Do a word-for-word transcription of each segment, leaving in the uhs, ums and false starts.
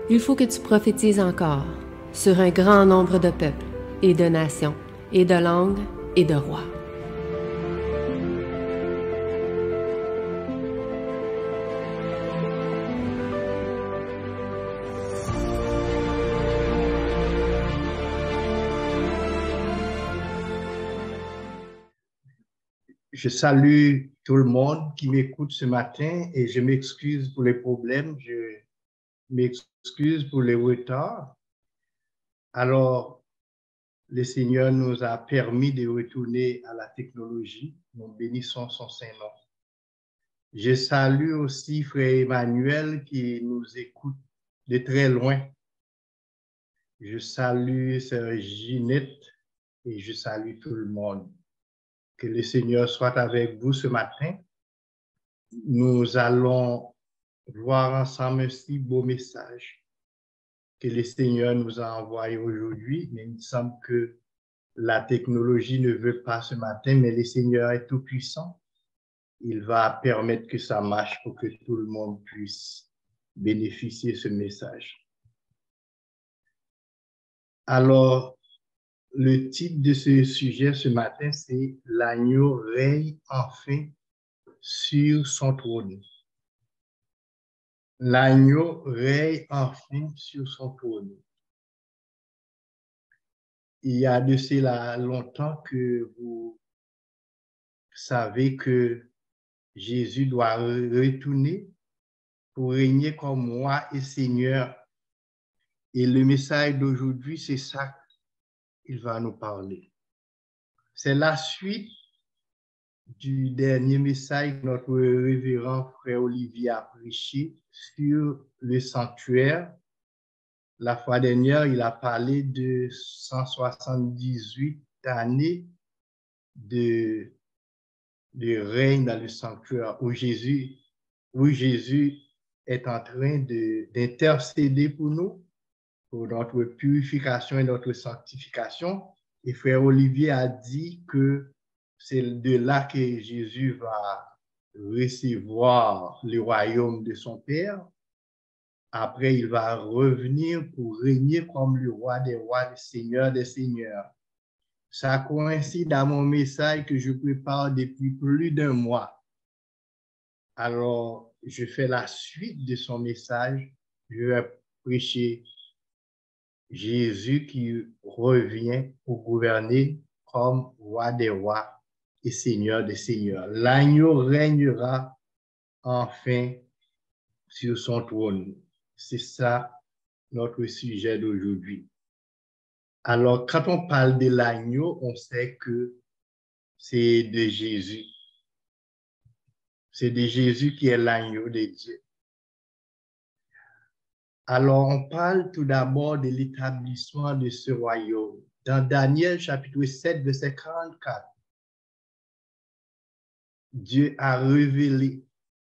Il faut que tu prophétises encore sur un grand nombre de peuples et de nations et de langues et de rois. Je salue tout le monde qui m'écoute ce matin et je m'excuse pour les problèmes, je m'excuse pour les retards. Alors, le Seigneur nous a permis de retourner à la technologie. Nous bénissons son Saint-Nom. Je salue aussi Frère Emmanuel qui nous écoute de très loin. Je salue Sœur Ginette et je salue tout le monde. Que le Seigneur soit avec vous ce matin. Nous allons voir ensemble un si beau message que le Seigneur nous a envoyé aujourd'hui, mais il me semble que la technologie ne veut pas ce matin, mais le Seigneur est tout puissant. Il va permettre que ça marche pour que tout le monde puisse bénéficier de ce message. Alors, le titre de ce sujet ce matin, c'est « L'agneau règne enfin sur son trône ». L'agneau règne enfin sur son trône. Il y a de cela longtemps que vous savez que Jésus doit retourner pour régner comme roi et Seigneur. Et le message d'aujourd'hui, c'est ça qu'il va nous parler. C'est la suite du dernier message que notre révérend frère Olivier a prêché sur le sanctuaire. La fois dernière, il a parlé de cent soixante-dix-huit années de, de règne dans le sanctuaire où Jésus, où Jésus est en train d'intercéder pour nous, pour notre purification et notre sanctification. Et frère Olivier a dit que c'est de là que Jésus va recevoir le royaume de son Père. Après, il va revenir pour régner comme le roi des rois, le seigneur des seigneurs. Ça coïncide à mon message que je prépare depuis plus d'un mois. Alors, je fais la suite de son message. Je vais prêcher Jésus qui revient pour gouverner comme roi des rois et seigneur des seigneurs. L'agneau régnera enfin sur son trône. C'est ça notre sujet d'aujourd'hui. Alors, quand on parle de l'agneau, on sait que c'est de Jésus. C'est de Jésus qui est l'agneau de Dieu. Alors, on parle tout d'abord de l'établissement de ce royaume. Dans Daniel chapitre sept, verset quarante-quatre, Dieu a révélé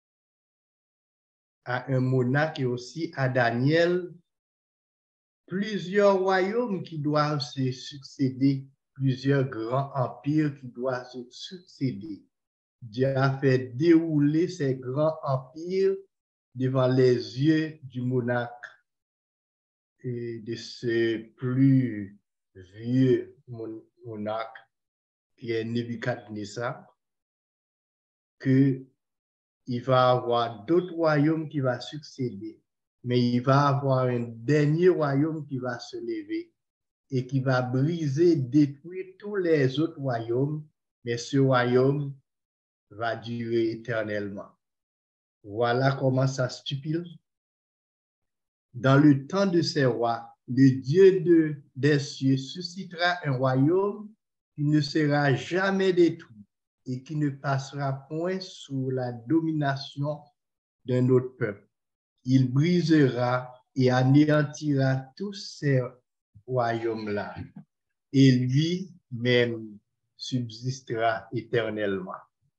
à un monarque et aussi à Daniel plusieurs royaumes qui doivent se succéder, plusieurs grands empires qui doivent se succéder. Dieu a fait dérouler ces grands empires devant les yeux du monarque et de ce plus vieux monarque qui est Nebuchadnezzar, qu'il va avoir d'autres royaumes qui vont succéder. Mais il va avoir un dernier royaume qui va se lever et qui va briser, détruire tous les autres royaumes, mais ce royaume va durer éternellement. Voilà comment ça se stipule. Dans le temps de ces rois, le Dieu de, des cieux suscitera un royaume qui ne sera jamais détruit et qui ne passera point sous la domination d'un autre peuple. Il brisera et anéantira tous ces royaumes-là, et lui-même subsistera éternellement.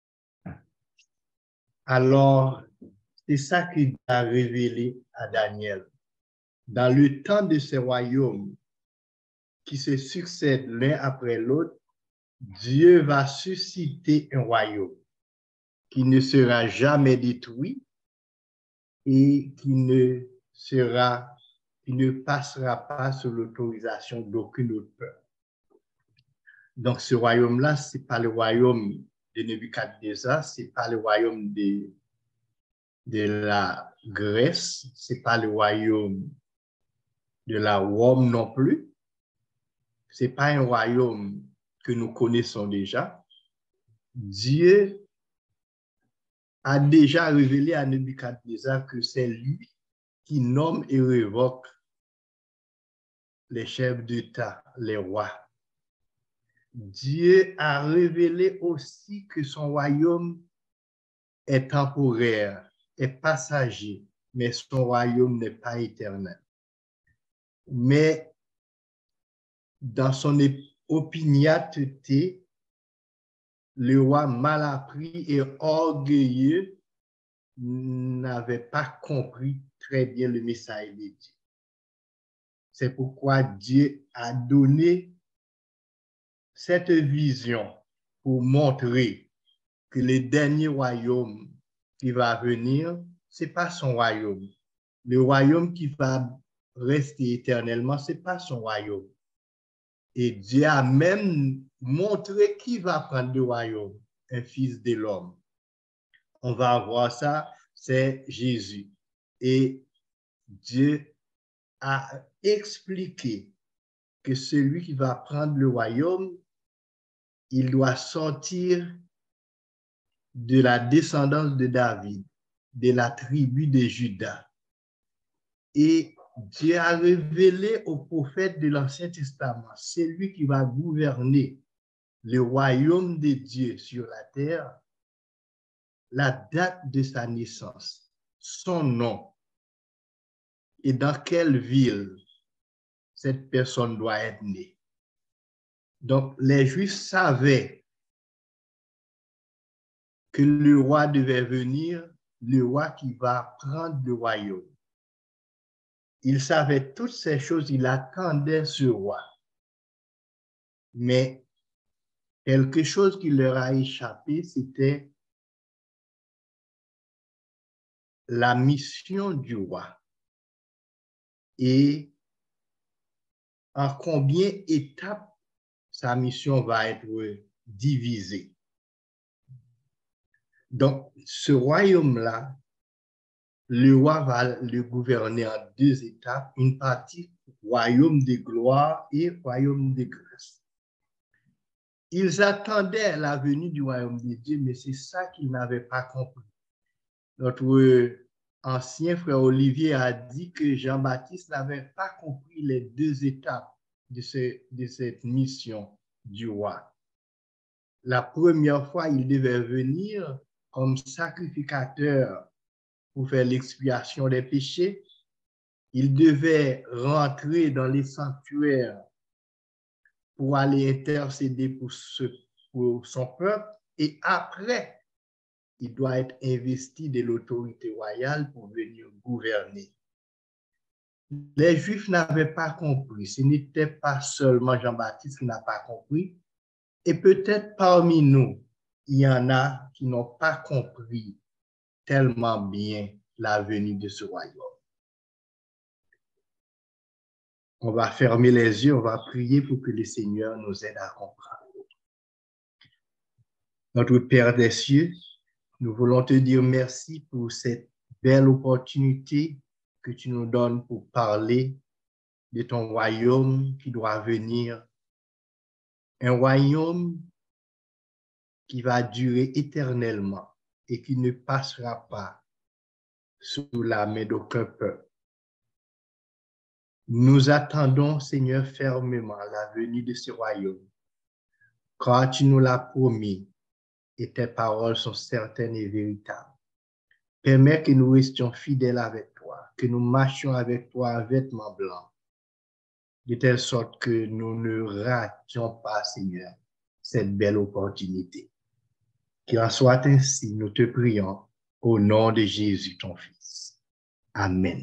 Alors, c'est ça qu'il a révélé à Daniel. Dans le temps de ces royaumes qui se succèdent l'un après l'autre, Dieu va susciter un royaume qui ne sera jamais détruit et qui ne sera qui ne passera pas sous l'autorisation d'aucun autre peuple. Donc, ce royaume-là, ce n'est pas le royaume de Nebuchadnezzar, ce n'est pas le royaume de, de la Grèce, ce n'est pas le royaume de la Rome non plus. Ce n'est pas un royaume que nous connaissons déjà. Dieu a déjà révélé à Nebuchadnezzar que c'est lui qui nomme et révoque les chefs d'État, les rois. Dieu a révélé aussi que son royaume est temporaire, est passager, mais son royaume n'est pas éternel. Mais dans son opiniâtreté, le roi mal appris et orgueilleux n'avait pas compris très bien le message de Dieu. C'est pourquoi Dieu a donné cette vision pour montrer que le dernier royaume qui va venir, ce n'est pas son royaume. Le royaume qui va rester éternellement, ce n'est pas son royaume. Et Dieu a même montré qui va prendre le royaume, un fils de l'homme. On va voir ça, c'est Jésus. Et Dieu a expliqué que celui qui va prendre le royaume, il doit sortir de la descendance de David, de la tribu de Juda. Et Dieu a révélé aux prophètes de l'Ancien Testament, celui qui va gouverner le royaume de Dieu sur la terre, la date de sa naissance, son nom et dans quelle ville cette personne doit être née. Donc, les Juifs savaient que le roi devait venir, le roi qui va prendre le royaume. Ils savaient toutes ces choses, ils attendaient ce roi. Mais quelque chose qui leur a échappé, c'était la mission du roi. Et en combien d'étapes sa mission va être divisée. Donc, ce royaume-là, le roi va le gouverner en deux étapes, une partie royaume de gloire et royaume de grâce. Ils attendaient la venue du royaume de Dieu, mais c'est ça qu'ils n'avaient pas compris. Notre ancien frère Olivier a dit que Jean-Baptiste n'avait pas compris les deux étapes de, ce, de cette mission du roi. La première fois, il devait venir comme sacrificateur pour faire l'expiation des péchés. Il devait rentrer dans les sanctuaires pour aller intercéder pour, ce, pour son peuple. Et après, il doit être investi de l'autorité royale pour venir gouverner. Les Juifs n'avaient pas compris. Ce n'était pas seulement Jean-Baptiste qui n'a pas compris. Et peut-être parmi nous, il y en a qui n'ont pas compris tellement bien la venue de ce royaume. On va fermer les yeux, on va prier pour que le Seigneur nous aide à comprendre. Notre Père des cieux, nous voulons te dire merci pour cette belle opportunité que tu nous donnes pour parler de ton royaume qui doit venir. Un royaume qui va durer éternellement et qui ne passera pas sous la main d'aucun peuple. Nous attendons, Seigneur, fermement la venue de ce royaume, car tu nous l'as promis et tes paroles sont certaines et véritables. Permets que nous restions fidèles avec toi, que nous marchions avec toi en vêtements blancs, de telle sorte que nous ne rations pas, Seigneur, cette belle opportunité. Qu'il en soit ainsi, nous te prions, au nom de Jésus, ton Fils. Amen.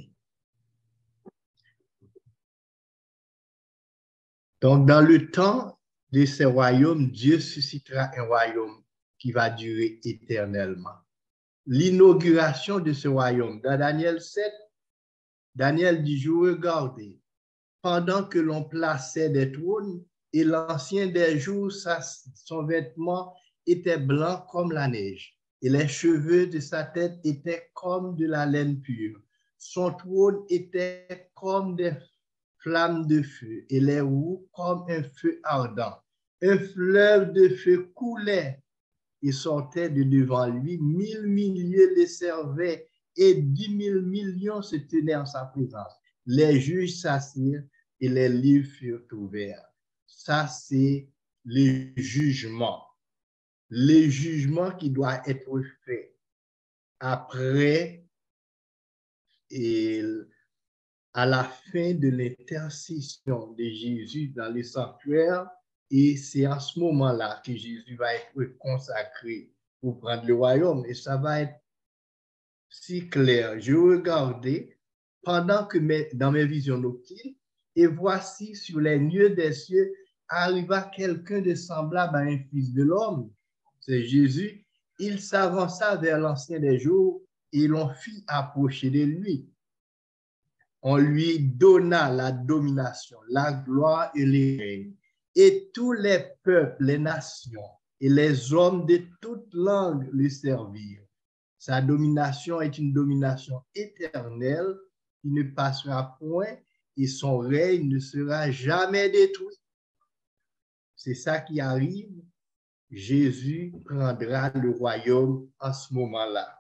Donc, dans le temps de ce royaume, Dieu suscitera un royaume qui va durer éternellement. L'inauguration de ce royaume, dans Daniel sept, Daniel dit, je regardais, pendant que l'on plaçait des trônes, et l'ancien des jours, sa, son vêtement était blanc comme la neige, et les cheveux de sa tête étaient comme de la laine pure. Son trône était comme des flammes de feu, et les roues comme un feu ardent. Un fleuve de feu coulait et sortait de devant lui. Mille milliers le servaient, et dix mille millions se tenaient en sa présence. Les juges s'assirent et les livres furent ouverts. Ça, c'est le jugement. Le jugement qui doit être fait après et à la fin de l'intercession de Jésus dans le sanctuaire. Et c'est à ce moment-là que Jésus va être consacré pour prendre le royaume. Et ça va être si clair. Je regardais pendant que mes, dans mes visions nocturnes, et voici sur les lieux des cieux arriva quelqu'un de semblable à un fils de l'homme. C'est Jésus. Il s'avança vers l'ancien des jours et l'on fit approcher de lui. On lui donna la domination, la gloire et les règnes. Et tous les peuples, les nations et les hommes de toutes langues le servirent. Sa domination est une domination éternelle qui ne passera point et son règne ne sera jamais détruit. C'est ça qui arrive. Jésus prendra le royaume à ce moment-là,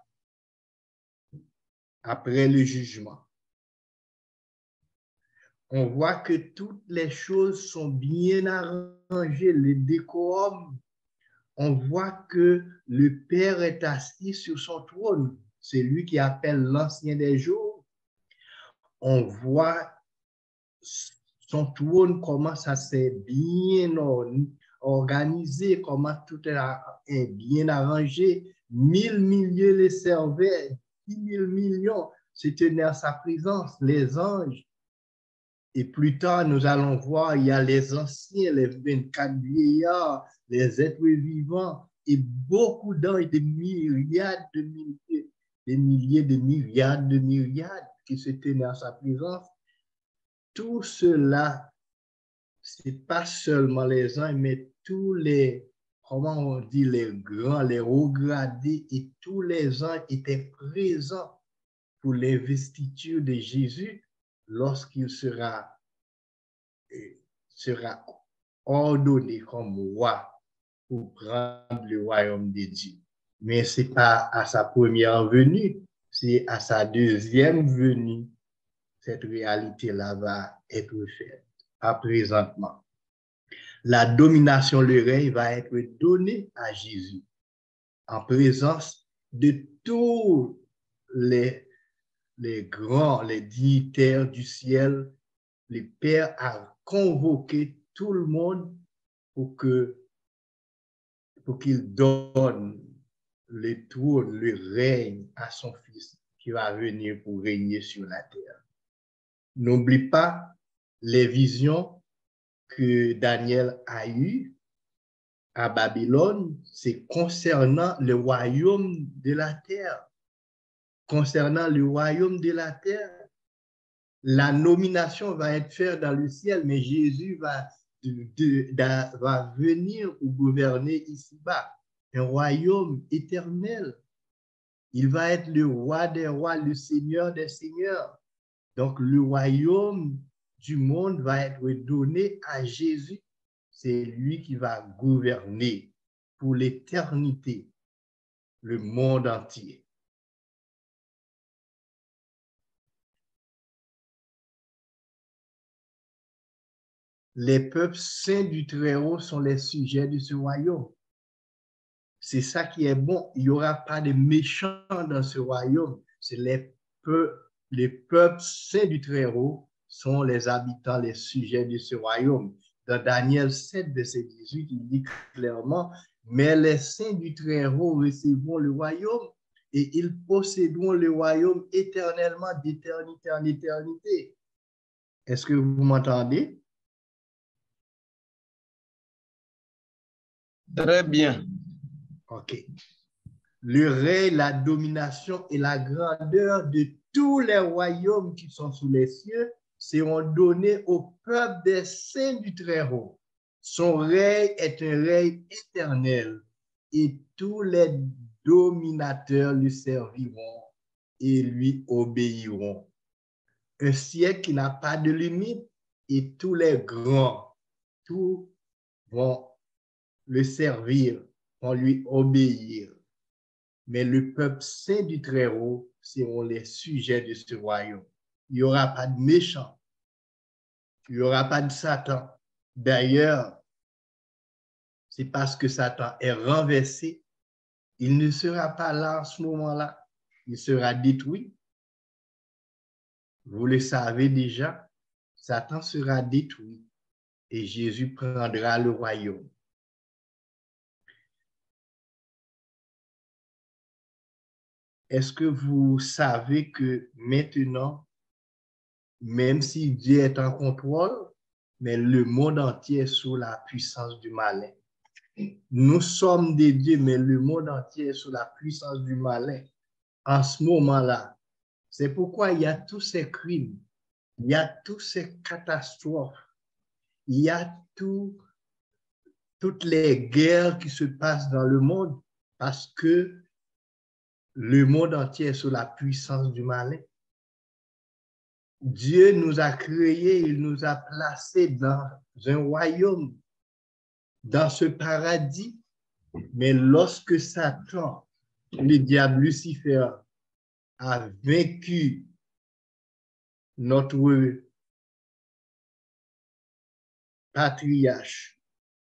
après le jugement. On voit que toutes les choses sont bien arrangées, les décorums. On voit que le Père est assis sur son trône. C'est lui qui appelle l'ancien des jours. On voit son trône, comment ça s'est bien organisé, comment tout est bien arrangé. Mille milliers les servaient, dix mille millions se tenaient à sa présence, les anges. Et plus tard, nous allons voir, il y a les anciens, les vingt-quatre vieillards, les êtres vivants, et beaucoup d'anges, des myriades de milliers, des milliers de milliards de myriades qui se tenaient à sa présence. Tout cela, ce n'est pas seulement les anges, mais tous les, comment on dit, les grands, les hauts gradés, et tous les anges étaient présents pour l'investiture de Jésus lorsqu'il sera, sera ordonné comme roi pour prendre le royaume de Dieu. Mais ce n'est pas à sa première venue, c'est à sa deuxième venue. Cette réalité-là va être faite, pas présentement. La domination, le règne va être donné à Jésus en présence de tous les, les grands, les dignitaires du ciel. Le Père a convoqué tout le monde pour que pour qu'il donne le trône, le règne à son Fils qui va venir pour régner sur la terre. N'oublie pas les visions que Daniel a eues à Babylone, c'est concernant le royaume de la terre. Concernant le royaume de la terre, la nomination va être faite dans le ciel, mais Jésus va, de, de, de, va venir pour gouverner ici-bas, un royaume éternel. Il va être le roi des rois, le seigneur des seigneurs. Donc, le royaume du monde va être donné à Jésus. C'est lui qui va gouverner pour l'éternité le monde entier. Les peuples saints du Très-Haut sont les sujets de ce royaume. C'est ça qui est bon. Il n'y aura pas de méchants dans ce royaume. C'est les peuples, les peuples saints du Très-Haut sont les habitants, les sujets de ce royaume. Dans Daniel sept, verset dix-huit, il dit clairement, « Mais les saints du Très-Haut recevront le royaume et ils posséderont le royaume éternellement d'éternité en éternité. » Est-ce que vous m'entendez? Très bien. OK. le règne, la domination et la grandeur de tous les royaumes qui sont sous les cieux seront donnés au peuple des saints du Très-Haut. Son règne est un règne éternel et tous les dominateurs lui serviront et lui obéiront. Un siècle qui n'a pas de limite et tous les grands, tous vont le servir, vont lui obéir. Mais le peuple saint du Très-Haut seront les sujets de ce royaume. Il n'y aura pas de méchants. Il n'y aura pas de Satan. D'ailleurs, c'est parce que Satan est renversé, il ne sera pas là en ce moment-là. Il sera détruit. Vous le savez déjà, Satan sera détruit et Jésus prendra le royaume. Est-ce que vous savez que maintenant, même si Dieu est en contrôle, mais le monde entier est sous la puissance du malin. Nous sommes des dieux, mais le monde entier est sous la puissance du malin en ce moment-là. C'est pourquoi il y a tous ces crimes, il y a toutes ces catastrophes, il y a tout, toutes les guerres qui se passent dans le monde parce que le monde entier est sous la puissance du malin. Dieu nous a créés, il nous a placés dans un royaume, dans ce paradis. Mais lorsque Satan, le diable Lucifer, a vaincu notre patriarche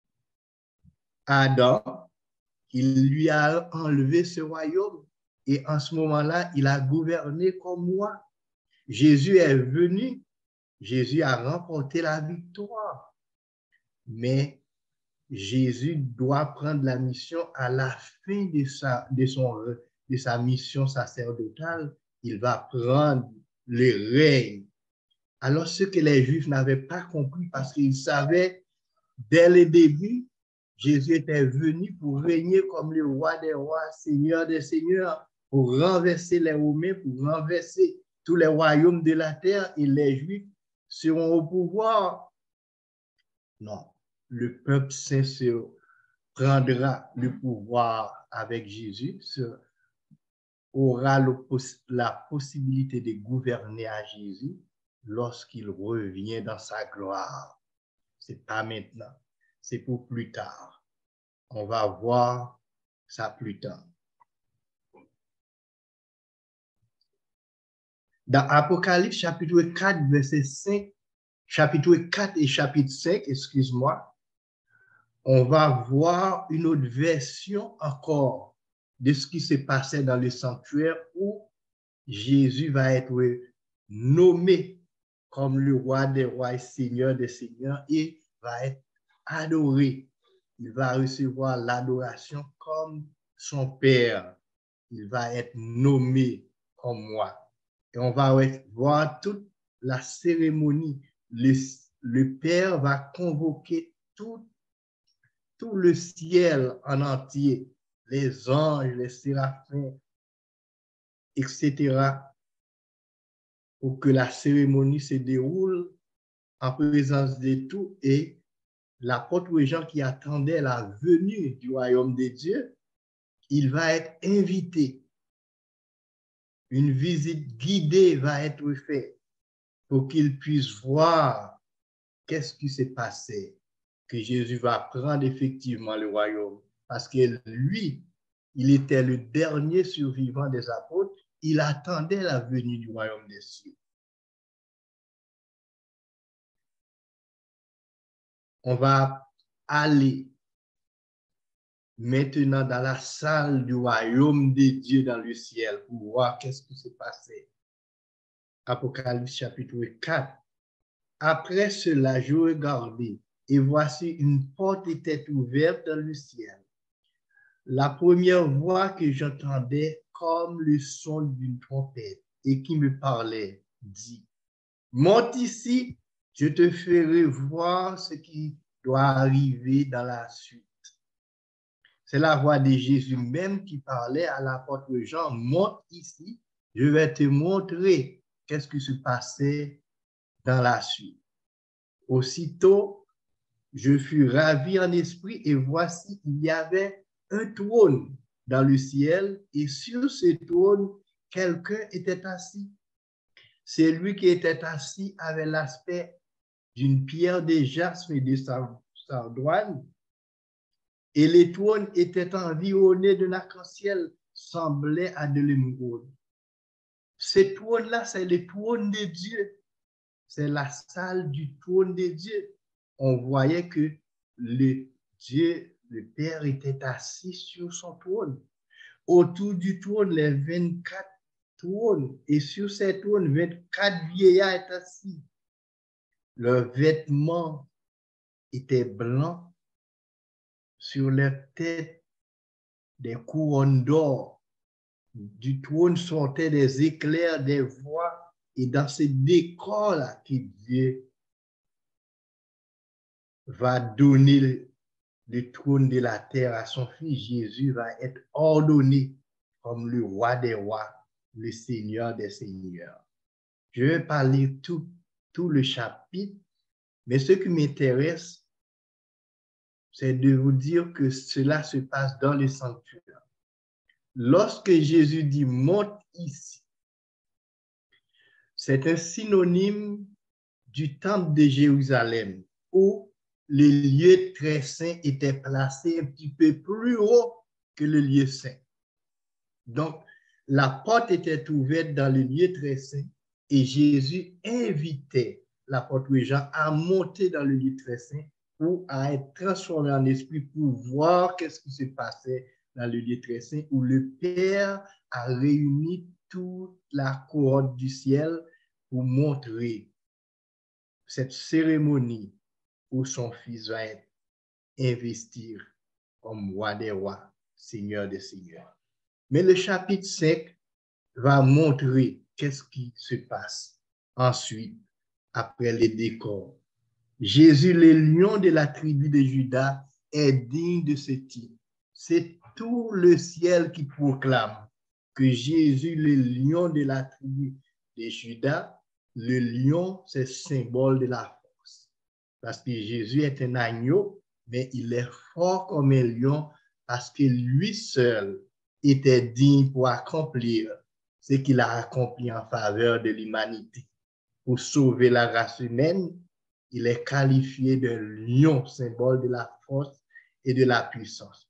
Adam, il lui a enlevé ce royaume et en ce moment-là, il a gouverné comme moi. Jésus est venu, Jésus a remporté la victoire, mais Jésus doit prendre la mission à la fin de sa, de son, de sa mission sacerdotale. Il va prendre le règne. Alors, ce que les Juifs n'avaient pas compris parce qu'ils savaient dès le début, Jésus était venu pour régner comme le roi des rois, seigneur des seigneurs, pour renverser les Romains, pour renverser tous les royaumes de la terre et les Juifs seront au pouvoir. Non, le peuple saint se prendra le pouvoir avec Jésus, aura la possibilité de gouverner à Jésus lorsqu'il revient dans sa gloire. Ce n'est pas maintenant, c'est pour plus tard. On va voir ça plus tard. Dans Apocalypse chapitre quatre, verset cinq, chapitre quatre et chapitre cinq, excuse-moi, on va voir une autre version encore de ce qui s'est passé dans le sanctuaire où Jésus va être nommé comme le roi des rois et seigneur des seigneurs et va être adoré. Il va recevoir l'adoration comme son Père. Il va être nommé comme moi. Et on va voir toute la cérémonie. Le, le Père va convoquer tout, tout le ciel en entier, les anges, les séraphins, et cetera, pour que la cérémonie se déroule en présence de tous et l'apôtre Jean qui attendait la venue du royaume de Dieu, il va être invité. Une visite guidée va être faite pour qu'il puisse voir qu'est-ce qui s'est passé, que Jésus va prendre effectivement le royaume. Parce que lui, il était le dernier survivant des apôtres, il attendait la venue du royaume des cieux. On va aller maintenant dans la salle du royaume de Dieu dans le ciel pour voir qu'est-ce qui s'est passé. Apocalypse chapitre quatre. Après cela, je regardai et voici une porte était ouverte dans le ciel. La première voix que j'entendais comme le son d'une trompette et qui me parlait dit, monte ici, je te ferai voir ce qui doit arriver dans la suite. C'est la voix de Jésus même qui parlait à l'apôtre Jean, monte ici, je vais te montrer qu'est-ce qui se passait dans la suite. Aussitôt, je fus ravi en esprit et voici, il y avait un trône dans le ciel et sur ce trône, quelqu'un était assis. Celui qui était assis avait l'aspect d'une pierre de jaspe et de sardoine et les trônes étaient environnés d'un arc-en-ciel semblait à de l'émeraude. Ce trône-là, c'est le trône de Dieu. C'est la salle du trône de Dieu. On voyait que le Dieu, le Père, était assis sur son trône. Autour du trône, les vingt-quatre trônes, et sur ces trônes, vingt-quatre vieillards étaient assis. Leurs vêtements étaient blancs. Sur leurs têtes, des couronnes d'or. Du trône sortaient des éclairs, des voix, et dans ce décor-là que Dieu va donner le, le trône de la terre à son fils, Jésus va être ordonné comme le roi des rois, le Seigneur des seigneurs. Je ne vais pas lire tout, tout le chapitre, mais ce qui m'intéresse, c'est de vous dire que cela se passe dans le sanctuaire. Lorsque Jésus dit « monte ici », c'est un synonyme du temple de Jérusalem où le lieu très saint était placé un petit peu plus haut que le lieu saint. Donc, la porte était ouverte dans le lieu très saint et Jésus invitait l'apôtre Jean à monter dans le lieu très saint ou à être transformé en esprit pour voir qu'est-ce qui se passait dans le lieu très saint où le Père a réuni toute la couronne du ciel pour montrer cette cérémonie où son fils va être investir comme roi des rois, seigneur des seigneurs. Mais le chapitre cinq va montrer qu'est-ce qui se passe ensuite après les décors. Jésus, le lion de la tribu de Juda, est digne de ce titre. C'est tout le ciel qui proclame que Jésus, le lion de la tribu de Juda, le lion, c'est symbole de la force. Parce que Jésus est un agneau, mais il est fort comme un lion parce que lui seul était digne pour accomplir ce qu'il a accompli en faveur de l'humanité. Pour sauver la race humaine, il est qualifié de lion, symbole de la force et de la puissance.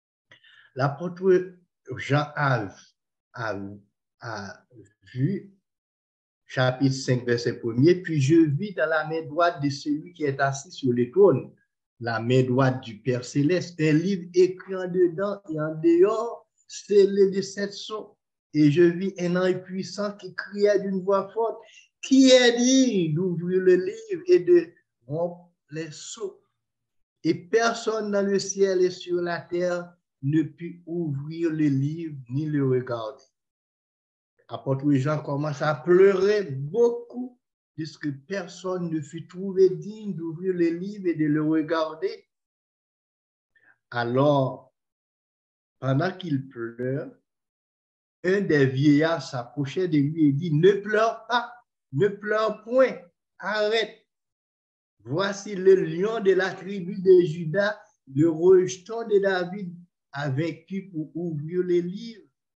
L'apôtre Jean a, a, a vu chapitre cinq, verset premier, puis je vis dans la main droite de celui qui est assis sur le trône, la main droite du Père céleste, un livre écrit en dedans et en dehors, scellé de sept sceaux. Et je vis un ange puissant qui criait d'une voix forte, qui est digne d'ouvrir le livre et de rompre les sceaux. Et personne dans le ciel et sur la terre ne put ouvrir le livre ni le regarder. Apôtre Jean commence à pleurer beaucoup puisque personne ne fut trouvé digne d'ouvrir le livre et de le regarder. Alors, pendant qu'il pleure, un des vieillards s'approchait de lui et dit, ne pleure pas, ne pleure point, arrête. Voici le lion de la tribu de Juda, le rejeton de David, a vaincu pour ouvrir les livres.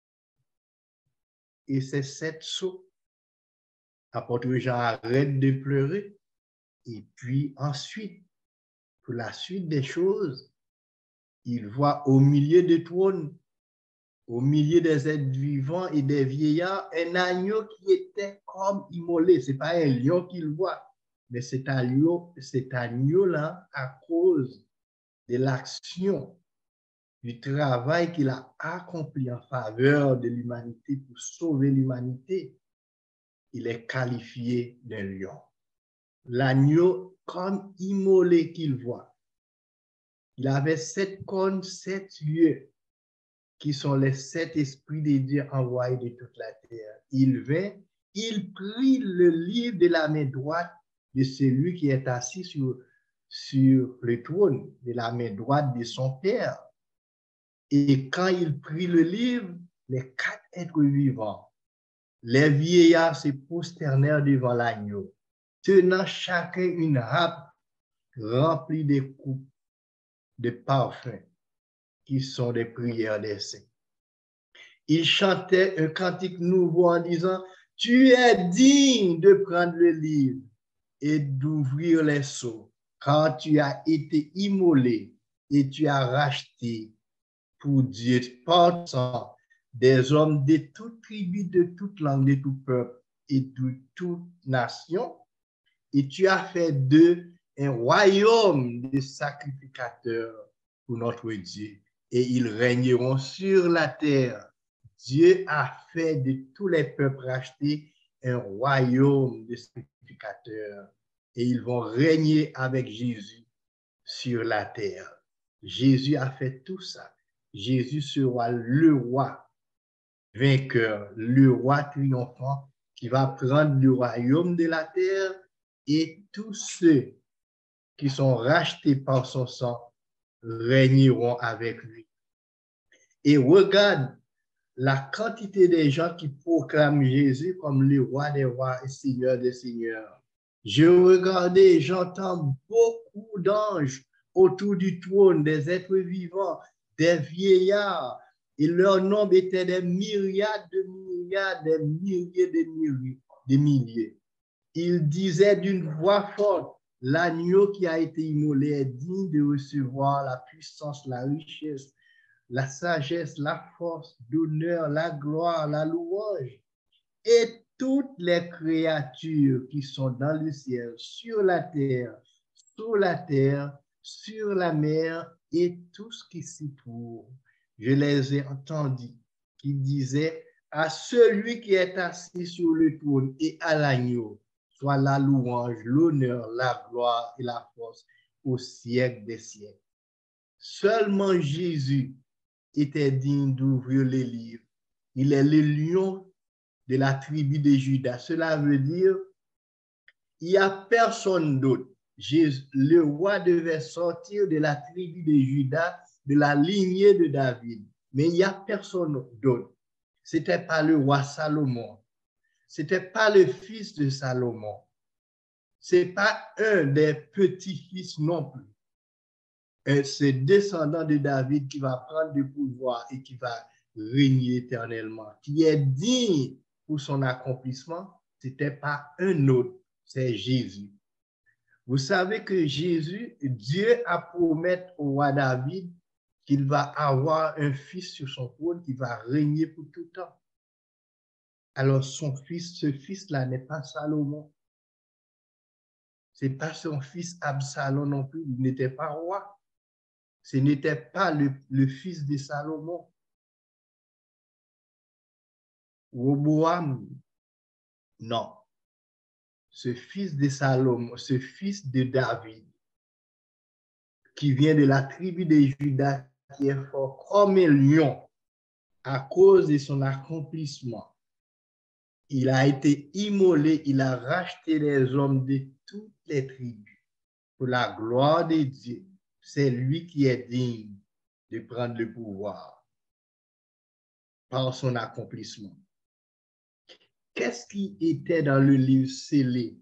Et c'est sept sceaux. Apôtre Jean arrête de pleurer. Et puis ensuite, pour la suite des choses, il voit au milieu du trône, au milieu des êtres vivants et des vieillards, un agneau qui était comme immolé. Ce n'est pas un lion qu'il voit, mais cet agneau, cet agneau-là, à cause de l'action, du travail qu'il a accompli en faveur de l'humanité pour sauver l'humanité, il est qualifié d'un lion. L'agneau comme immolé qu'il voit. Il avait sept cornes, sept yeux, qui sont les sept esprits de Dieu envoyés de toute la terre. Il vint, il prit le livre de la main droite de celui qui est assis sur, sur le trône, de la main droite de son Père. Et quand il prit le livre, les quatre êtres vivants, les vieillards se prosternèrent devant l'agneau, tenant chacun une râpe remplie de coupes de parfums qui sont des prières des saints. Ils chantaient un cantique nouveau en disant, « Tu es digne de prendre le livre et d'ouvrir les sceaux, car tu as été immolé et tu as racheté pour Dieu par sang des hommes de toute tribu, de toute langue, de tout peuple et de toute nation, et tu as fait d'eux un royaume de sacrificateurs pour notre Dieu, et ils régneront sur la terre. Dieu a fait de tous les peuples rachetés un royaume de sacrificateurs, et ils vont régner avec Jésus sur la terre. Jésus a fait tout ça. Jésus sera le roi vainqueur, le roi triomphant qui va prendre le royaume de la terre, et tous ceux qui sont rachetés par son sang régneront avec lui. Et regarde la quantité des gens qui proclament Jésus comme le roi des rois et seigneur des seigneurs. Je regardais, j'entends beaucoup d'anges autour du trône, des êtres vivants, des vieillards, et leur nombre était des myriades de myriades, des milliers de milliers, des milliers. Ils disaient d'une voix forte, l'agneau qui a été immolé est digne de recevoir la puissance, la richesse, la sagesse, la force, l'honneur, la gloire, la louange. Et toutes les créatures qui sont dans le ciel, sur la terre, sous la terre, sur la mer et tout ce qui s'y trouve. Je les ai entendus qui disaient à celui qui est assis sur le trône et à l'agneau, soit la louange, l'honneur, la gloire et la force au siècle des siècles. Seulement Jésus était digne d'ouvrir les livres. Il est le lion de la tribu de Juda. Cela veut dire il n'y a personne d'autre. Jésus, le roi devait sortir de la tribu de Juda, de la lignée de David. Mais il n'y a personne d'autre. Ce n'était pas le roi Salomon. Ce n'était pas le fils de Salomon. Ce n'est pas un des petits-fils non plus. C'est descendant de David qui va prendre le pouvoir et qui va régner éternellement, qui est digne pour son accomplissement. Ce n'était pas un autre, c'est Jésus. Vous savez que Jésus, Dieu a promis au roi David qu'il va avoir un fils sur son trône qui va régner pour tout temps. Alors son fils, ce fils-là n'est pas Salomon. Ce n'est pas son fils Absalom non plus, il n'était pas roi. Ce n'était pas le, le fils de Salomon. Roboam, non. Ce fils de Salomon, ce fils de David, qui vient de la tribu de Juda, qui est fort comme un lion à cause de son accomplissement. Il a été immolé, il a racheté les hommes de toutes les tribus pour la gloire de Dieu. C'est lui qui est digne de prendre le pouvoir par son accomplissement. Qu'est-ce qui était dans le livre scellé?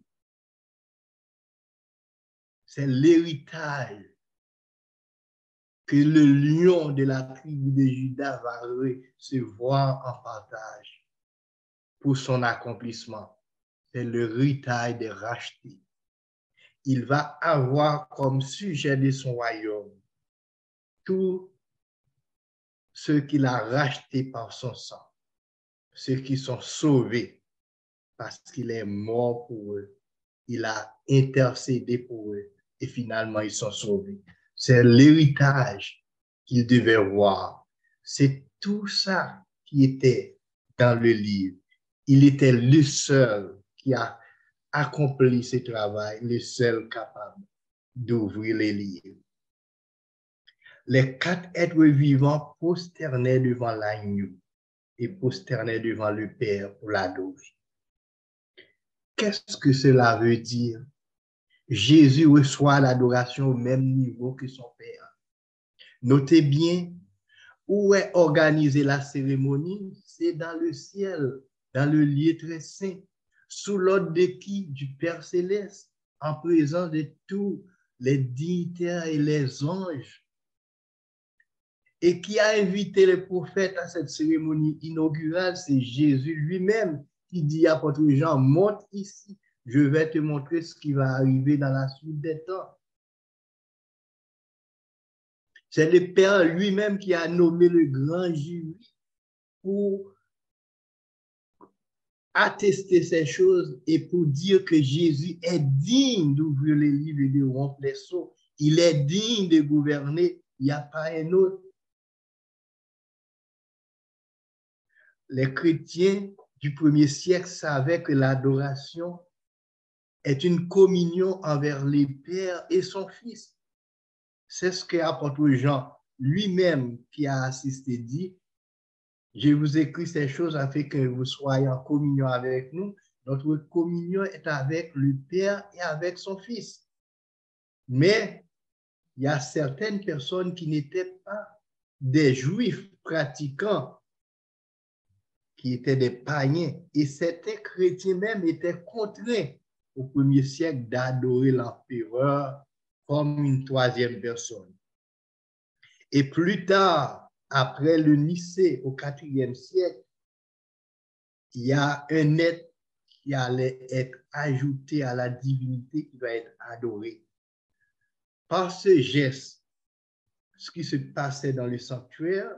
C'est l'héritage que le lion de la tribu de Juda va recevoir en partage pour son accomplissement. C'est l'héritage des rachetés. Il va avoir comme sujet de son royaume tous ceux qu'il a rachetés par son sang, ceux qui sont sauvés parce qu'il est mort pour eux. Il a intercédé pour eux et finalement ils sont sauvés. C'est l'héritage qu'il devait voir. C'est tout ça qui était dans le livre. Il était le seul qui a accompli ce travail, le seul capable d'ouvrir les livres. Les quatre êtres vivants prosternaient devant l'agneau et prosternaient devant le Père pour l'adorer. Qu'est-ce que cela veut dire? Jésus reçoit l'adoration au même niveau que son Père. Notez bien, où est organisée la cérémonie? C'est dans le ciel, dans le lieu très saint, sous l'ordre de qui? Du Père Céleste, en présence de tous les dignitaires et les anges. Et qui a invité les prophètes à cette cérémonie inaugurale? C'est Jésus lui-même qui dit à l'apôtre Jean, monte ici, je vais te montrer ce qui va arriver dans la suite des temps. C'est le Père lui-même qui a nommé le grand jury pour attester ces choses et pour dire que Jésus est digne d'ouvrir les livres et de rompre les sceaux. Il est digne de gouverner. Il n'y a pas un autre. Les chrétiens du premier siècle savaient que l'adoration est une communion envers le Père et son Fils. C'est ce que l'apôtre Jean lui-même qui a assisté dit. Je vous écris ces choses afin que vous soyez en communion avec nous. Notre communion est avec le Père et avec son Fils. Mais il y a certaines personnes qui n'étaient pas des Juifs pratiquants, qui étaient des païens. Et certains chrétiens même étaient contraints au premier siècle d'adorer l'empereur comme une troisième personne. Et plus tard, après le Nicée, au quatrième siècle, il y a un être qui allait être ajouté à la divinité qui va être adoré. Par ce geste, ce qui se passait dans le sanctuaire,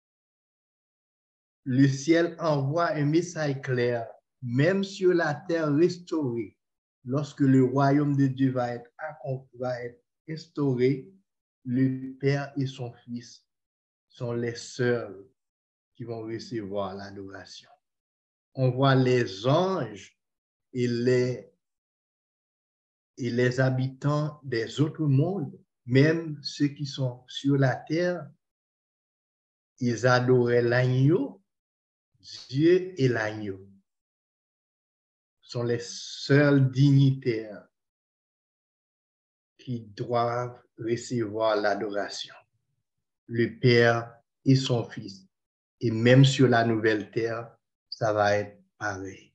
le ciel envoie un message clair, même sur la terre restaurée, lorsque le royaume de Dieu va être, va être instauré, le Père et son Fils sont les seuls qui vont recevoir l'adoration. On voit les anges et les, et les habitants des autres mondes, même ceux qui sont sur la terre, ils adoraient l'agneau, Dieu et l'agneau. Sont les seuls dignitaires qui doivent recevoir l'adoration. Le Père et son Fils. Et même sur la nouvelle terre, ça va être pareil.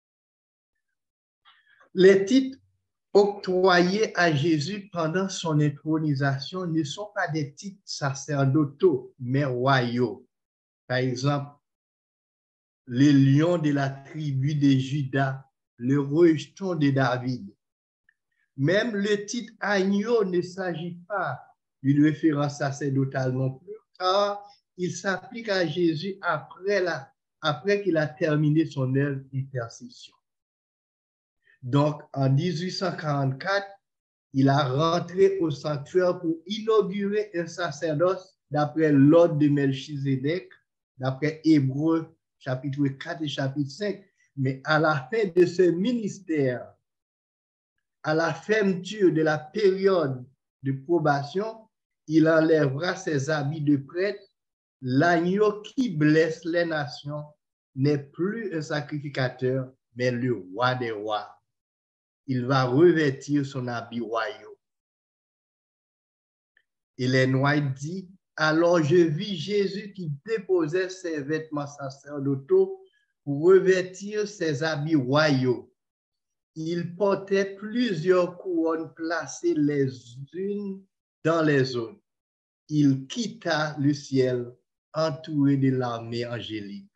Les titres octroyés à Jésus pendant son intronisation ne sont pas des titres sacerdotaux, mais royaux. Par exemple, le lion de la tribu de Juda, le rejeton de David. Même le titre agneau ne s'agit pas d'une référence sacerdotale non plus, car il s'applique à Jésus après, la, après qu'il a terminé son œuvre d'intercession. Donc, en dix-huit cent quarante-quatre, il a rentré au sanctuaire pour inaugurer un sacerdoce d'après l'ordre de Melchizedek, d'après Hébreux chapitre quatre et chapitre cinq. Mais à la fin de ce ministère, à la fermeture de la période de probation, il enlèvera ses habits de prêtre. L'agneau qui blesse les nations n'est plus un sacrificateur, mais le roi des rois. Il va revêtir son habit royal. Et les Noailles dit, alors je vis Jésus qui déposait ses vêtements sacerdotaux pour revêtir ses habits royaux. Il portait plusieurs couronnes placées les unes dans les autres. Il quitta le ciel entouré de l'armée angélique.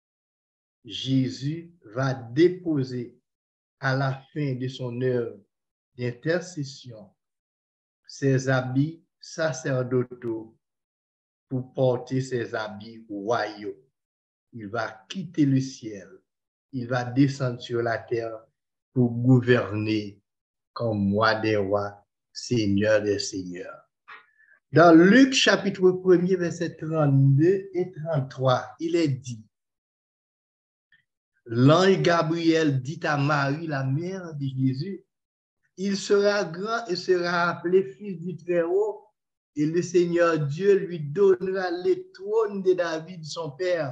Jésus va déposer à la fin de son œuvre d'intercession ses habits sacerdotaux pour porter ses habits royaux. Il va quitter le ciel. Il va descendre sur la terre pour gouverner comme roi des rois, Seigneur des seigneurs. Dans Luc chapitre premier, verset trente-deux et trente-trois, il est dit, l'ange Gabriel dit à Marie, la mère de Jésus, il sera grand et sera appelé fils du Très-Haut, et le Seigneur Dieu lui donnera le trône de David, son père.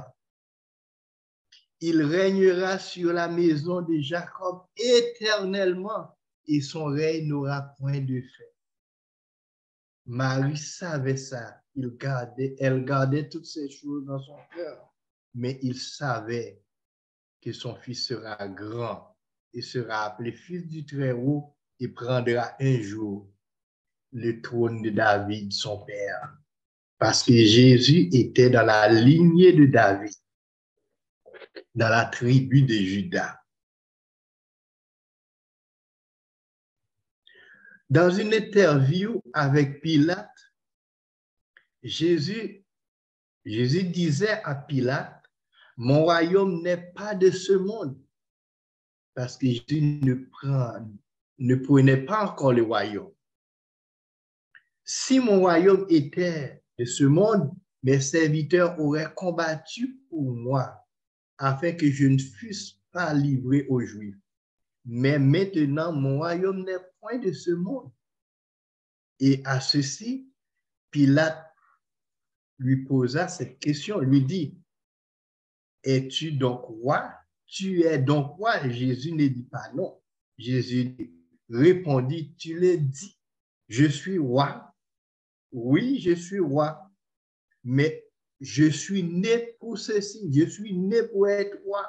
Il régnera sur la maison de Jacob éternellement, et son règne n'aura point de fin. Marie savait ça. Il gardait, elle gardait toutes ces choses dans son cœur. Mais il savait que son fils sera grand et sera appelé fils du Très-Haut et prendra un jour le trône de David, son père. Parce que Jésus était dans la lignée de David, dans la tribu de Juda. Dans une interview avec Pilate, Jésus, Jésus disait à Pilate, « Mon royaume n'est pas de ce monde. » Parce que Jésus ne, prend, ne prenait pas encore le royaume. Si mon royaume était de ce monde, mes serviteurs auraient combattu pour moi afin que je ne fusse pas livré aux Juifs. Mais maintenant, mon royaume n'est point de ce monde. Et à ceci, Pilate lui posa cette question, lui dit, es-tu donc roi? Tu es donc roi? Jésus ne dit pas non. Jésus répondit, tu le dis, je suis roi. Oui, je suis roi, mais je suis né pour ceci, je suis né pour être roi.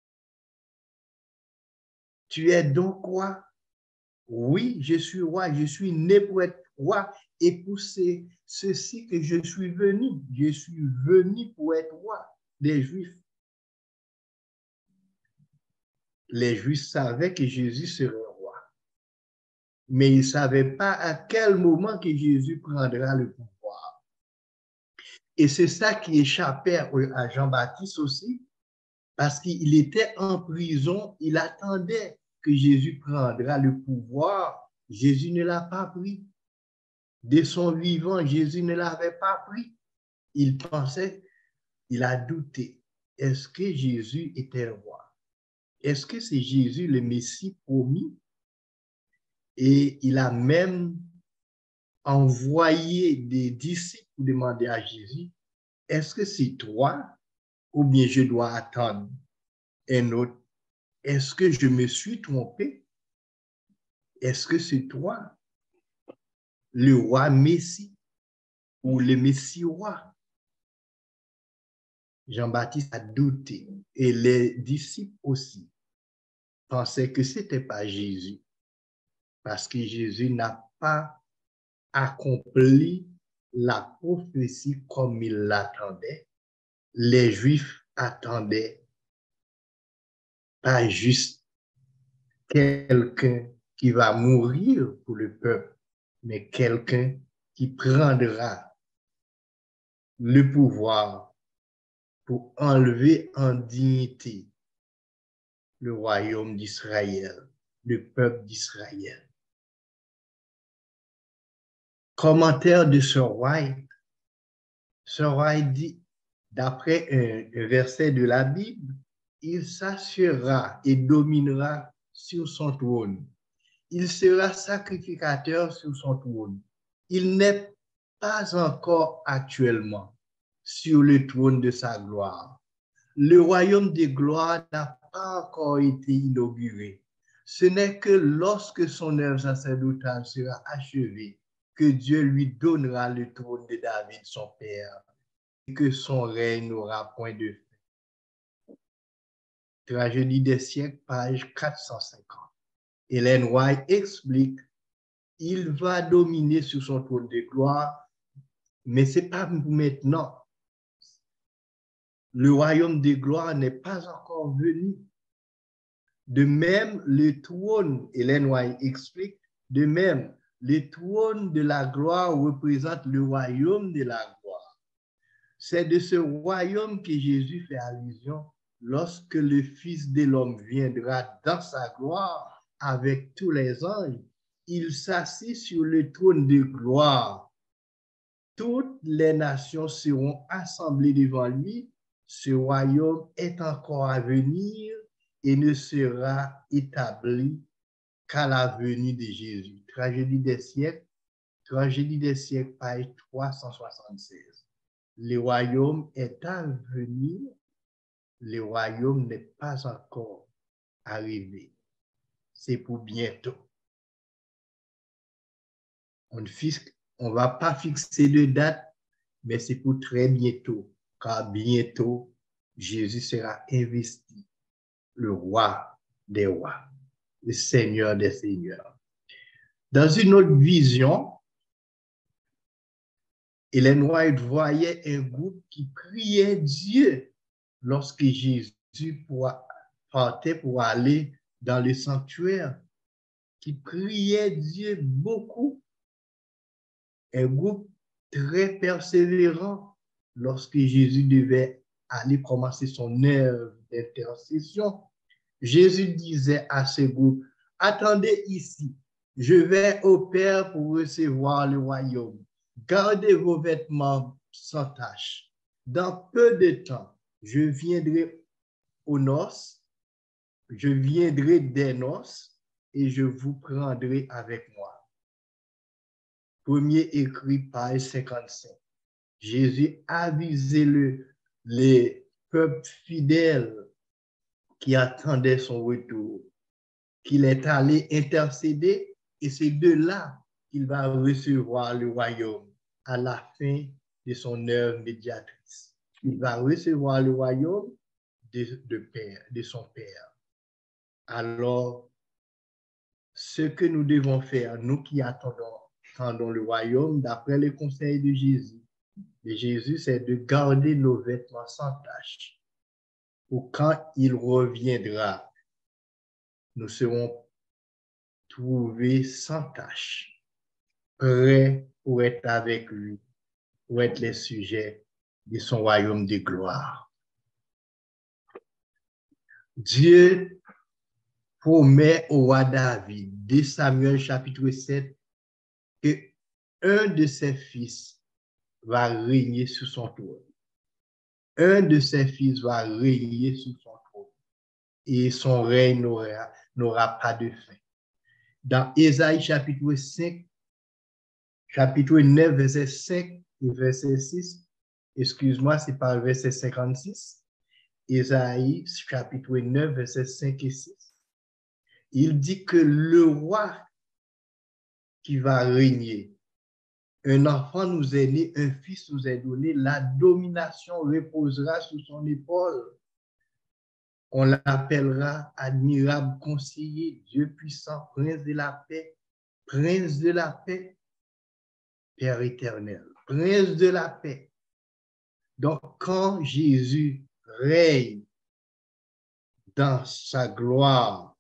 Tu es donc roi? Oui, je suis roi, je suis né pour être roi et pour ceci que je suis venu. Je suis venu pour être roi des Juifs. Les Juifs savaient que Jésus serait roi, mais ils ne savaient pas à quel moment que Jésus prendra le pouvoir. Et c'est ça qui échappait à Jean-Baptiste aussi, parce qu'il était en prison, il attendait que Jésus prendra le pouvoir. Jésus ne l'a pas pris. De son vivant, Jésus ne l'avait pas pris. Il pensait, il a douté. Est-ce que Jésus était le roi? Est-ce que c'est Jésus le Messie promis? Et il a même envoyé des disciples pour demander à Jésus, est-ce que c'est toi ou bien je dois attendre un autre? Est-ce que je me suis trompé? Est-ce que c'est toi, le roi Messie ou le Messie roi? Jean-Baptiste a douté et les disciples aussi pensaient que ce n'était pas Jésus parce que Jésus n'a pas accompli la prophétie comme il l'attendait. Les Juifs attendaient pas juste quelqu'un qui va mourir pour le peuple, mais quelqu'un qui prendra le pouvoir pour enlever en dignité le royaume d'Israël, le peuple d'Israël. Commentaire de Sir White. Sir White dit, d'après un, un verset de la Bible, il s'assurera et dominera sur son trône. Il sera sacrificateur sur son trône. Il n'est pas encore actuellement sur le trône de sa gloire. Le royaume de gloire n'a pas encore été inauguré. Ce n'est que lorsque son œuvre sacerdotale sera achevée que Dieu lui donnera le trône de David, son père, et que son règne n'aura point de fin. Tragédie des siècles, page quatre cent cinquante. Ellen White explique, il va dominer sur son trône de gloire, mais ce n'est pas pour maintenant. Le royaume de gloire n'est pas encore venu. De même, le trône, Ellen White explique, de même, le trône de la gloire représente le royaume de la gloire. C'est de ce royaume que Jésus fait allusion lorsque le Fils de l'homme viendra dans sa gloire avec tous les anges. Il s'assit sur le trône de gloire. Toutes les nations seront assemblées devant lui. Ce royaume est encore à venir et ne sera établi qu'à la venue de Jésus. Tragédie des siècles, Tragédie des siècles, page trois cent soixante-seize. Le royaume est à venir, le royaume n'est pas encore arrivé. C'est pour bientôt. On fixe, on ne va pas fixer de date, mais c'est pour très bientôt, car bientôt, Jésus sera investi, le roi des rois, le Seigneur des seigneurs. Dans une autre vision, Ellen White voyait un groupe qui priait Dieu lorsque Jésus partait pour aller dans le sanctuaire, qui priait Dieu beaucoup. Un groupe très persévérant lorsque Jésus devait aller commencer son œuvre d'intercession. Jésus disait à ce groupe, « Attendez ici, je vais au Père pour recevoir le royaume. Gardez vos vêtements sans tache. Dans peu de temps, je viendrai aux noces, je viendrai des noces et je vous prendrai avec moi. » Premier écrit, page cinquante-cinq. Jésus avisait le, les peuples fidèles qui attendaient son retour, qu'il est allé intercéder et c'est de là qu'il va recevoir le royaume à la fin de son œuvre médiatrice. Il va recevoir le royaume de, de, père, de son Père. Alors, ce que nous devons faire, nous qui attendons, attendons le royaume, d'après le conseil de Jésus, de Jésus, c'est de garder nos vêtements sans tache. Pour quand il reviendra, nous serons trouvés sans tache, prêts pour être avec lui, pour être les sujets de son royaume de gloire. Dieu promet au roi David, dès Samuel chapitre sept, que un de ses fils va régner sur son trône. Un de ses fils va régner sur son trône et son règne n'aura, n'aura pas de fin. Dans Ésaïe chapitre cinq, chapitre neuf, verset cinq et verset six, excuse-moi, c'est par verset cinquante-six, Ésaïe chapitre neuf, verset cinq et six, il dit que le roi qui va régner, un enfant nous est né, un fils nous est donné, la domination reposera sur son épaule. On l'appellera admirable conseiller, Dieu puissant, prince de la paix, prince de la paix, Père éternel, prince de la paix. Donc, quand Jésus règne dans sa gloire,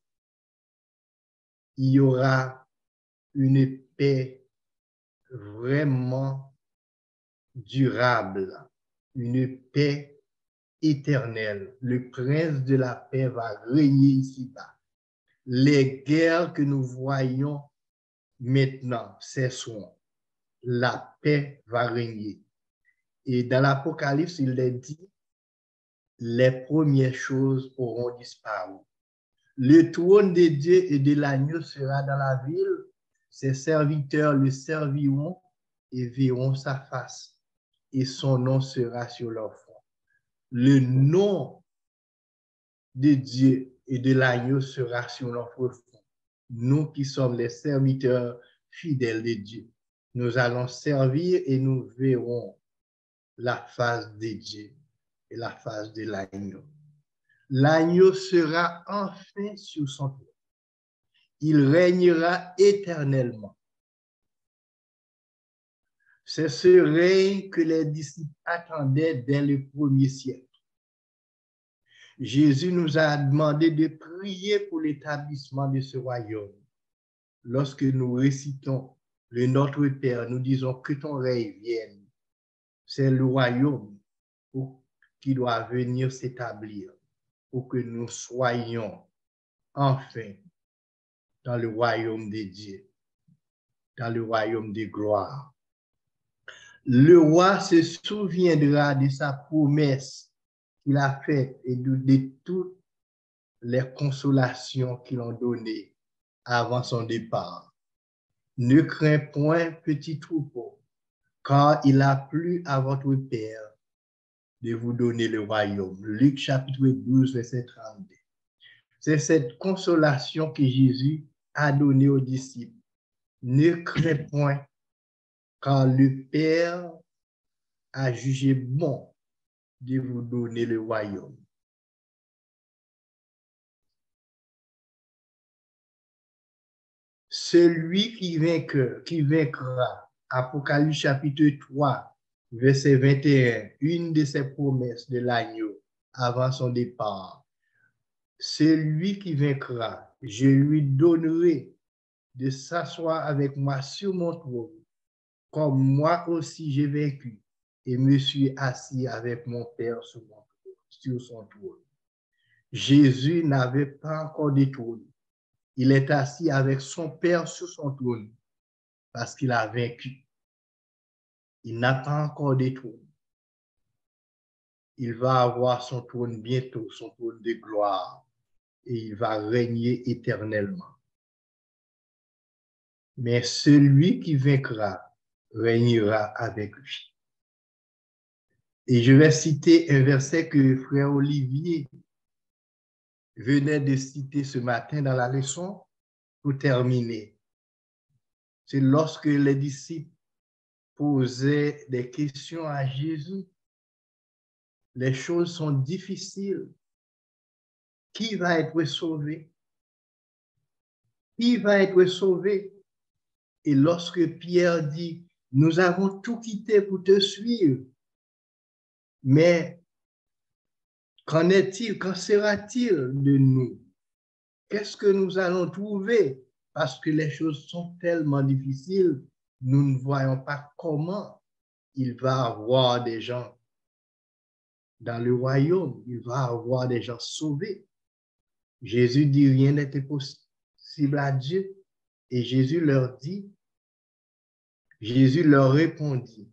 il y aura une paix vraiment durable, une paix éternelle. Le prince de la paix va régner ici-bas. Les guerres que nous voyons maintenant cesseront. La paix va régner. Et dans l'Apocalypse, il est dit, les premières choses auront disparu. Le trône de Dieu et de l'agneau sera dans la ville. Ses serviteurs le serviront et verront sa face. Et son nom sera sur leur front. Le nom de Dieu et de l'agneau sera sur notre front. Nous qui sommes les serviteurs fidèles de Dieu, nous allons servir et nous verrons la face de Dieu et la face de l'agneau. L'agneau sera enfin sur son trône. Il régnera éternellement. C'est ce règne que les disciples attendaient dès le premier siècle. Jésus nous a demandé de prier pour l'établissement de ce royaume. Lorsque nous récitons le Notre Père, nous disons que ton règne vienne. C'est le royaume qui doit venir s'établir pour que nous soyons enfin dans le royaume de Dieu, dans le royaume de gloire. Le roi se souviendra de sa promesse qu'il a faite et de, de toutes les consolations qu'il a données avant son départ. Ne crains point, petit troupeau, car il a plu à votre Père de vous donner le royaume. Luc chapitre douze, verset trente-deux. C'est cette consolation que Jésus a donnée aux disciples. Ne crains point, car le Père a jugé bon de vous donner le royaume. Celui qui vaincra, qui vaincra, Apocalypse chapitre trois, verset vingt et un, une de ces promesses de l'agneau avant son départ. Celui qui vaincra, je lui donnerai de s'asseoir avec moi sur mon trône, comme moi aussi j'ai vaincu et me suis assis avec mon Père sur, mon trône, sur son trône. Jésus n'avait pas encore de trône. Il est assis avec son Père sur son trône parce qu'il a vaincu. Il n'a pas encore de trône. Il va avoir son trône bientôt, son trône de gloire, et il va régner éternellement. Mais celui qui vaincra régnera avec lui. Et je vais citer un verset que frère Olivier venait de citer ce matin dans la leçon pour terminer. C'est lorsque les disciples posaient des questions à Jésus. Les choses sont difficiles. Qui va être sauvé? Qui va être sauvé? Et lorsque Pierre dit, nous avons tout quitté pour te suivre, mais qu'en est-il, qu'en sera-t-il de nous? Qu'est-ce que nous allons trouver? Parce que les choses sont tellement difficiles, nous ne voyons pas comment il va avoir des gens dans le royaume, il va avoir des gens sauvés. Jésus dit, rien n'était possible à Dieu. Et Jésus leur dit, Jésus leur répondit,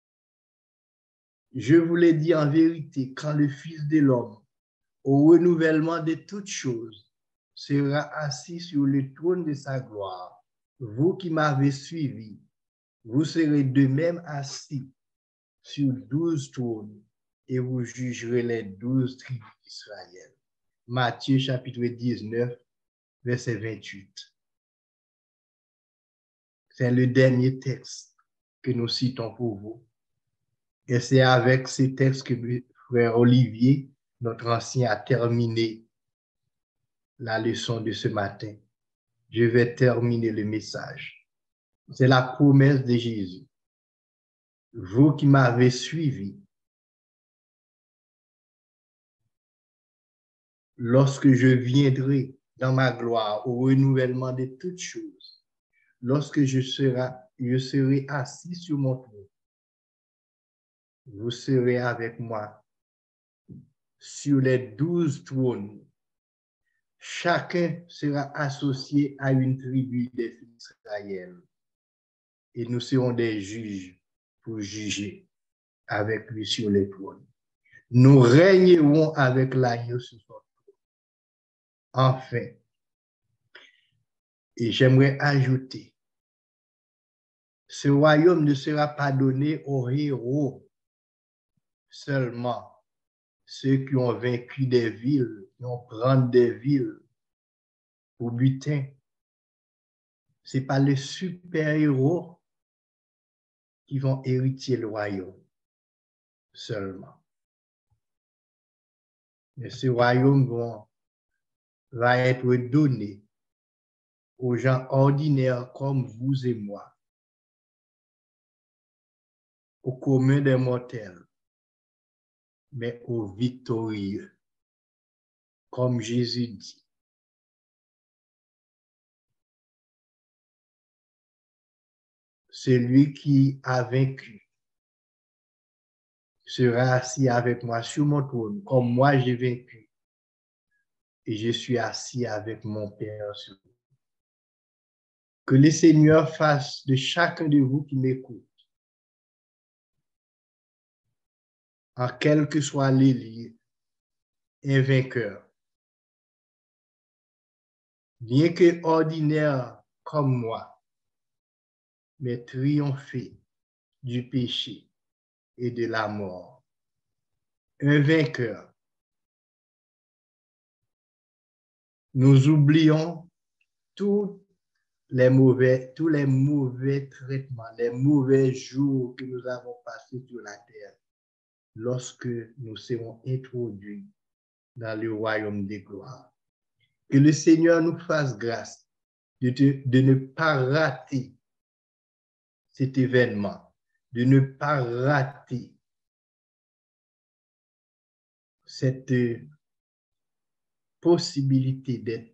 je vous l'ai dit en vérité, quand le Fils de l'homme, au renouvellement de toutes choses, sera assis sur le trône de sa gloire, vous qui m'avez suivi, vous serez de même assis sur douze trônes et vous jugerez les douze tribus d'Israël. Matthieu chapitre dix-neuf, verset vingt-huit. C'est le dernier texte que nous citons pour vous. Et c'est avec ces textes que frère Olivier, notre ancien, a terminé la leçon de ce matin. Je vais terminer le message. C'est la promesse de Jésus. Vous qui m'avez suivi, lorsque je viendrai dans ma gloire au renouvellement de toutes choses, lorsque je serai, je serai assis sur mon trône, vous serez avec moi sur les douze trônes. Chacun sera associé à une tribu des fils d'Israël. Et nous serons des juges pour juger avec lui sur les trônes. Nous régnerons avec l'agneau sur son trône. Enfin, et j'aimerais ajouter, ce royaume ne sera pas donné aux héros seulement, ceux qui ont vaincu des villes, qui ont pris des villes pour butin. Ce n'est pas les super-héros qui vont hériter le royaume seulement. Mais ce royaume va, va être donné aux gens ordinaires comme vous et moi, au commun des mortels, mais aux victorieux, comme Jésus dit. Celui qui a vaincu sera assis avec moi sur mon trône, comme moi j'ai vaincu, et je suis assis avec mon Père sur le trône. Que le Seigneur fasse de chacun de vous qui m'écoute, en quel que soit les lieux, un vainqueur. Bien que ordinaire comme moi, mais triompher du péché et de la mort. Un vainqueur. Nous oublions toutes les mauvais, tous les mauvais traitements, les mauvais jours que nous avons passés sur la terre lorsque nous serons introduits dans le royaume des gloires. Que le Seigneur nous fasse grâce de, te, de ne pas rater cet événement, de ne pas rater cette possibilité d'être,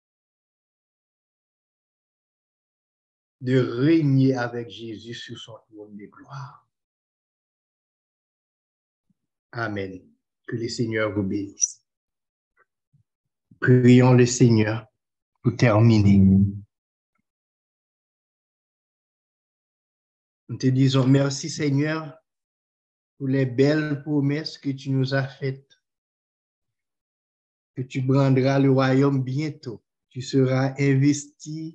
de régner avec Jésus sur son trône de gloire. Amen. Que le Seigneur vous bénisse. Prions le Seigneur pour terminer. Nous te disons merci Seigneur pour les belles promesses que tu nous as faites. Que tu prendras le royaume bientôt. Tu seras investi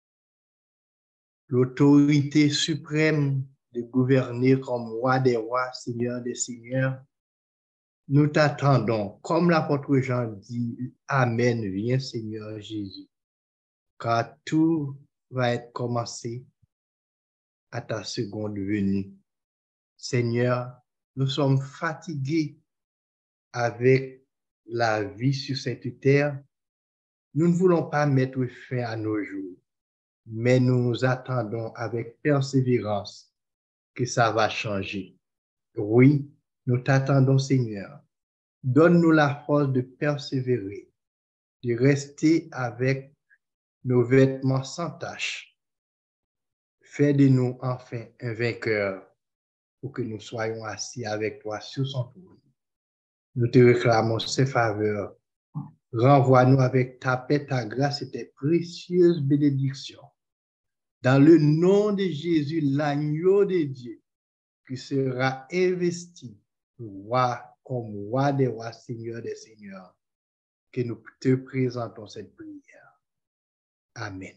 l'autorité suprême de gouverner comme roi des rois, Seigneur des seigneurs. Nous t'attendons, comme l'apôtre Jean dit, Amen, viens Seigneur Jésus, car tout va être commencé à ta seconde venue. Seigneur, nous sommes fatigués avec la vie sur cette terre. Nous ne voulons pas mettre fin à nos jours, mais nous attendons avec persévérance que ça va changer. Oui, nous t'attendons, Seigneur. Donne-nous la force de persévérer, de rester avec nos vêtements sans tache. Fais de nous enfin un vainqueur pour que nous soyons assis avec toi sur son trône. Nous te réclamons ces faveurs. Renvoie-nous avec ta paix, ta grâce et tes précieuses bénédictions. Dans le nom de Jésus, l'agneau de Dieu, qui sera investi roi comme roi des rois, Seigneur des seigneurs, que nous te présentons cette prière. Amen.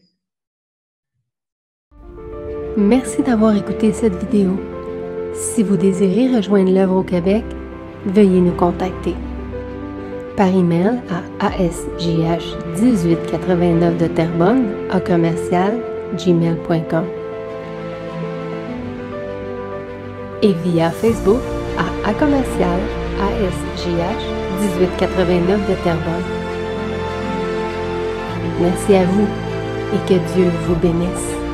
Merci d'avoir écouté cette vidéo. Si vous désirez rejoindre l'œuvre au Québec, veuillez nous contacter par email à a s j h dix-huit quatre-vingt-neuf de Terrebonne à commercial gmail point com et via Facebook à a commercial a s j h dix-huit quatre-vingt-neuf de Terrebonne. Merci à vous et que Dieu vous bénisse.